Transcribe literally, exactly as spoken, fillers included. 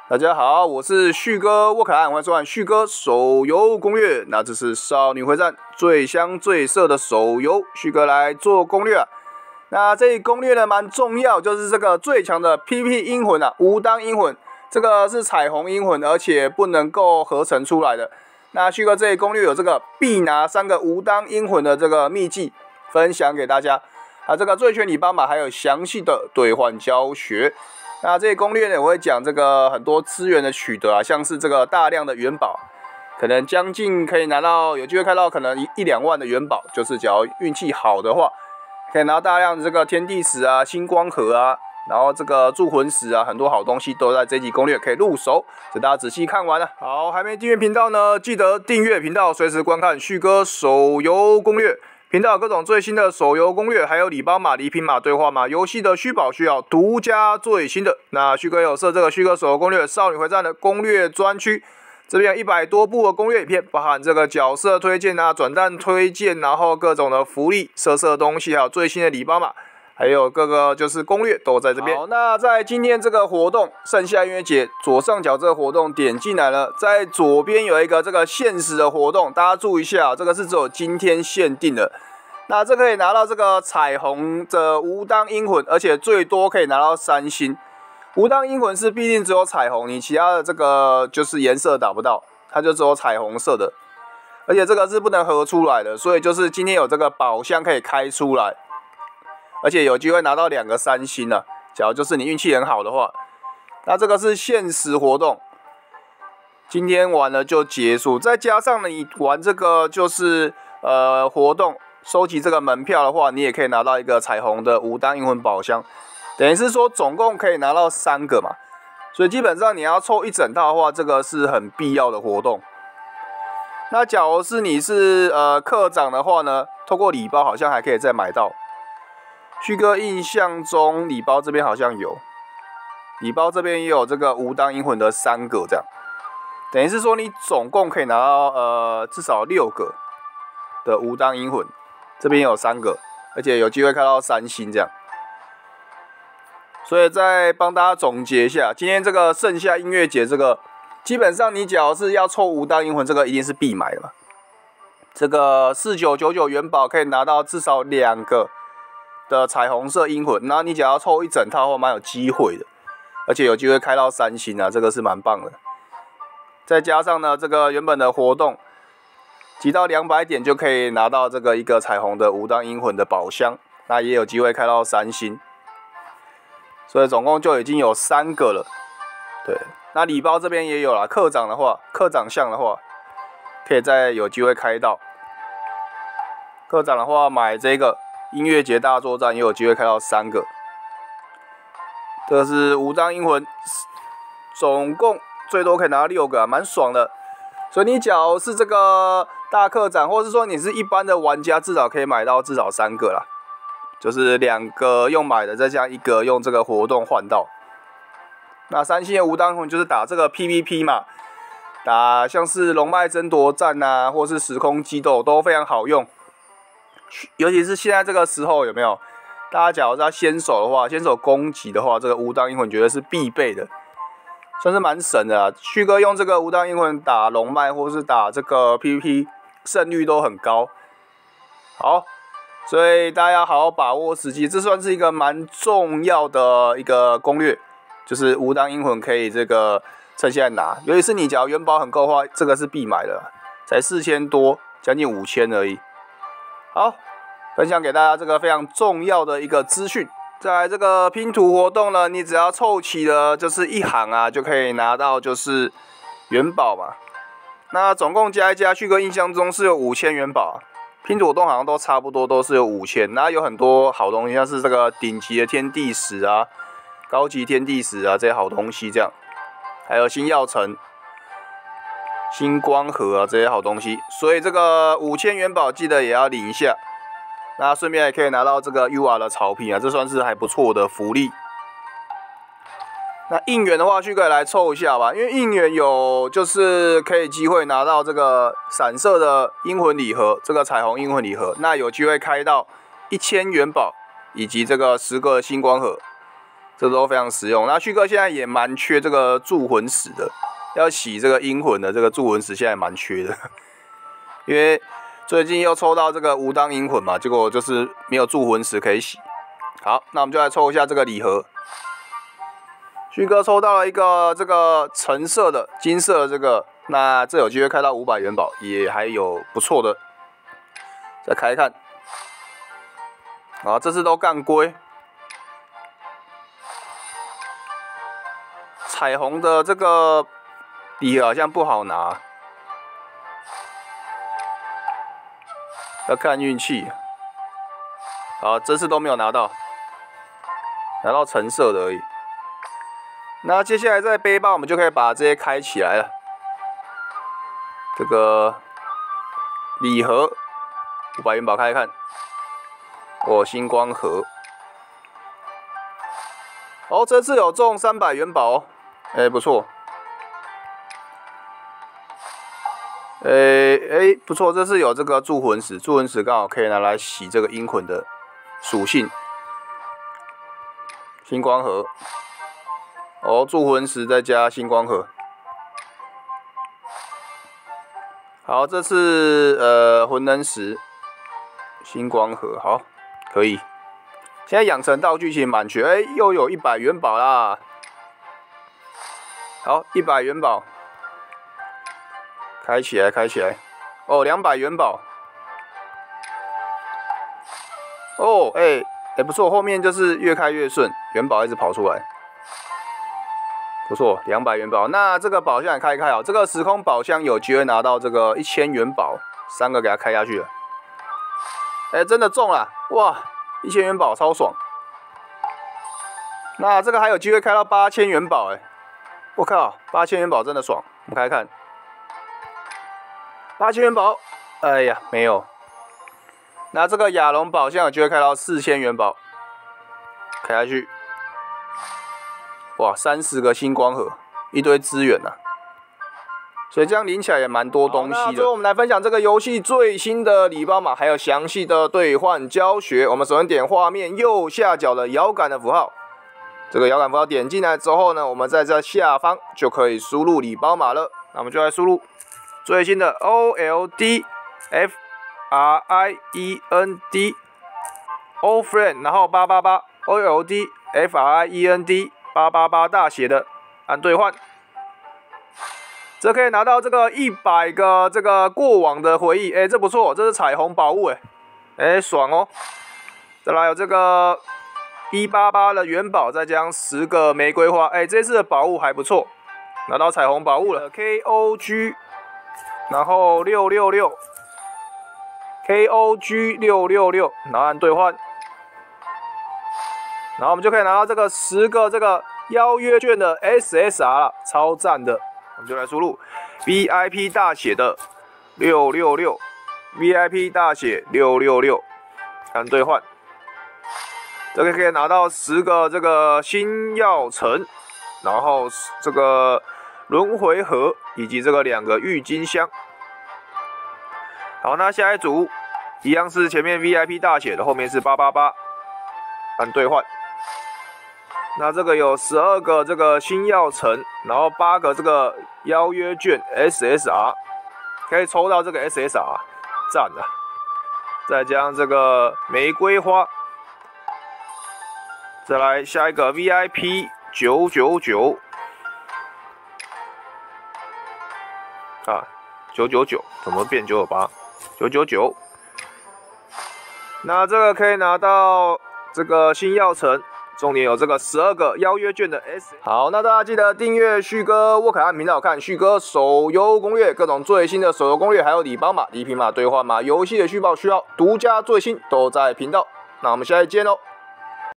大家好，我是旭哥沃克兰，欢迎收看旭哥手游攻略。那这是少女回战最香最色的手游，旭哥来做攻略啊。那这一攻略呢蛮重要，就是这个最强的 P V P 阴魂啊，无当阴魂，这个是彩虹阴魂，而且不能够合成出来的。那旭哥这一攻略有这个必拿三个无当阴魂的这个秘技分享给大家啊，这个醉拳礼包码还有详细的兑换教学。那这些攻略呢，我会讲这个很多资源的取得啊，像是这个大量的元宝，可能将近可以拿到，有机会看到可能一一两万的元宝，就是只要运气好的话，可以拿到大量的这个天地石啊、星光盒啊，然后这个铸魂石啊，很多好东西都在这集攻略可以入手，请大家仔细看完了。好，还没订阅频道呢，记得订阅频道，随时观看旭哥手游攻略。频道有各种最新的手游攻略，还有礼包码、礼品码、兑换码、游戏的虚宝需要独家最新的。那旭哥有设这个旭哥手游攻略少女回战的攻略专区，这边有一百多部的攻略影片，包含这个角色推荐啊、转蛋推荐，然后各种的福利、色色东西，还有最新的礼包码。还有各个就是攻略都在这边。好，那在今天这个活动盛夏音乐节左上角这个活动点进来了，在左边有一个这个限时的活动，大家注意一下，这个是只有今天限定的。那这可以拿到这个彩虹的无当阴魂，而且最多可以拿到三星。无当阴魂是必定只有彩虹，你其他的这个就是颜色打不到，它就只有彩虹色的，而且这个是不能合出来的，所以就是今天有这个宝箱可以开出来。而且有机会拿到两个三星啊，假如就是你运气很好的话，那这个是限时活动，今天玩了就结束。再加上你玩这个就是呃活动，收集这个门票的话，你也可以拿到一个彩虹的无当阴魂宝箱，等于是说总共可以拿到三个嘛。所以基本上你要凑一整套的话，这个是很必要的活动。那假如是你是呃课长的话呢，透过礼包好像还可以再买到。旭哥印象中，礼包这边好像有，礼包这边也有这个无当阴魂的三个，这样，等于是说你总共可以拿到呃至少六个的无当阴魂，这边有三个，而且有机会看到三星这样。所以再帮大家总结一下，今天这个盛夏音乐节这个，基本上你只要是要凑无当阴魂，这个一定是必买的嘛。这个四九九九元宝可以拿到至少两个的彩虹色阴魂，然后你只要凑一整套的话，蛮有机会的，而且有机会开到三星啊，这个是蛮棒的。再加上呢，这个原本的活动，集到两百点就可以拿到这个一个彩虹的无当阴魂的宝箱，那也有机会开到三星，所以总共就已经有三个了。对，那礼包这边也有啦，课长的话，课长项的话，可以再有机会开到。课长的话买这个音乐节大作战也有机会开到三个，这个是无当阴魂，总共最多可以拿到六个啊，蛮爽的。所以你假如是这个大课长，或是说你是一般的玩家，至少可以买到至少三个啦，就是两个用买的，再加一个用这个活动换到。那三星的无当阴魂就是打这个 P V P 嘛，打像是龙脉争夺战啊，或是时空激斗都非常好用。尤其是现在这个时候，有没有？大家假如要先手的话，先手攻击的话，这个无当阴魂绝对是必备的，算是蛮神的啦。旭哥用这个无当阴魂打龙脉，或是打这个 P V P， 胜率都很高。好，所以大家要好好把握时机，这算是一个蛮重要的一个攻略，就是无当阴魂可以这个趁现在拿。尤其是你假如元宝很够的话，这个是必买的，才四千多，将近五千而已。好，分享给大家这个非常重要的一个资讯。在这个拼图活动呢，你只要凑齐了就是一行啊，就可以拿到就是元宝嘛。那总共加一加，旭哥印象中是有五千元宝、啊，拼图活动好像都差不多都是有五千。那有很多好东西，像是这个顶级的天地石啊、高级天地石啊这些好东西这样，还有星耀城、星光盒啊这些好东西，所以这个五千元宝记得也要领一下。那顺便也可以拿到这个 U R 的草坪啊，这算是还不错的福利。那应援的话，旭哥来凑一下吧，因为应援有就是可以机会拿到这个闪射的阴魂礼盒，这个彩虹阴魂礼盒，那有机会开到一千元宝以及这个十个星光盒。 这都非常实用。那旭哥现在也蛮缺这个铸魂石的，要洗这个阴魂的这个铸魂石现在蛮缺的，因为最近又抽到这个无当阴魂嘛，结果就是没有铸魂石可以洗。好，那我们就来抽一下这个礼盒。旭哥抽到了一个这个橙色的、金色的这个，那这有机会开到五百元宝，也还有不错的。再开看，啊，这次都干龟。彩虹的这个礼盒好像不好拿，要看运气。好，这次都没有拿到，拿到橙色的而已。那接下来在背包，我们就可以把这些开起来了。这个礼盒五百元宝开看，哦，星光盒。哦，这次有中三百元宝哦。哎、欸，不错。哎、欸、哎、欸，不错，这次有这个铸魂石，铸魂石刚好可以拿来洗这个阴魂的属性。星光盒，哦，铸魂石再加星光盒。好，这次呃魂能石，星光盒，好，可以。现在养成道具其实蛮缺，哎、欸，又有一百元宝啦。好，一百元宝，开起来，开起来。哦，两百元宝。哦，哎、欸，哎、欸，不错，后面就是越开越顺，元宝一直跑出来，不错，两百元宝。那这个宝箱也开一开哦，这个时空宝箱有机会拿到这个一千元宝，三个给它开下去了。哎、欸，真的中了，哇，一千元宝超爽。那这个还有机会开到八千元宝，哎。我靠，八千元宝真的爽！我们开看，八千元宝，哎呀，没有。那这个亚龙宝箱有机会开到四千元宝，开下去，哇，三十个星光盒，一堆资源呐、啊，所以这样领起来也蛮多东西的。最后我们来分享这个游戏最新的礼包码，还有详细的兑换教学。我们首先点画面右下角的摇杆的符号。这个摇杆符号点进来之后呢，我们在这下方就可以输入礼包码了。那我们就来输入最新的 O L D F R I E N D O Friend， 然后八八八 O L D F R I E N D 八八八大写的，按兑换。这可以拿到这个一百个这个过往的回忆，哎，这不错，这是彩虹宝物，哎，哎，爽哦。再来有这个。一八八的元宝，再加上十个玫瑰花，哎、欸，这次的宝物还不错，拿到彩虹宝物了。K O G， 然后六六六 ，K O G 六六六，然后按兑换，然后我们就可以拿到这个十个这个邀约券的 S S R 了，超赞的。我们就来输入 V I P 大写的六六六 ，V I P 大写六六六，按兑换。这个可以拿到十个这个星耀城，然后这个轮回盒以及这个两个郁金香。好，那下一组一样是前面 V I P 大写的，后面是八八八，按兑换。那这个有十二个这个星耀城，然后八个这个邀约券 S S R， 可以抽到这个 S S R， 赞啊！再加上这个玫瑰花。再来下一个 V I P 九九九啊，九九九怎么变九九八？九九九。那这个可以拿到这个星耀城，重点有这个十二个邀约券的 S。好，那大家记得订阅旭哥沃凯汉频道，看旭哥手游攻略，各种最新的手游攻略，还有礼包码、礼品码、兑换码、游戏的续报需要独家最新都在频道。那我们下期见喽！